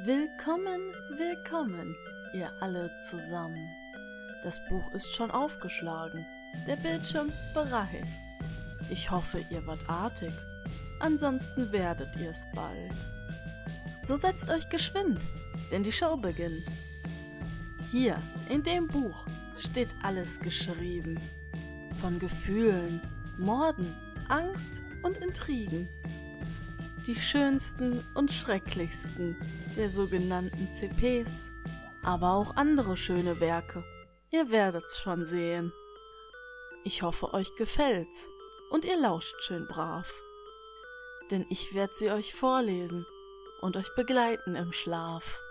Willkommen, willkommen, ihr alle zusammen. Das Buch ist schon aufgeschlagen, der Bildschirm bereit. Ich hoffe, ihr wart artig, ansonsten werdet ihr es bald. So setzt euch geschwind, denn die Show beginnt. Hier, in dem Buch, steht alles geschrieben. Von Gefühlen, Morden, Angst und Intrigen. Die schönsten und schrecklichsten der sogenannten CPs, aber auch andere schöne Werke. Ihr werdet's schon sehen. Ich hoffe, euch gefällt's und ihr lauscht schön brav. Denn ich werd sie euch vorlesen und euch begleiten im Schlaf.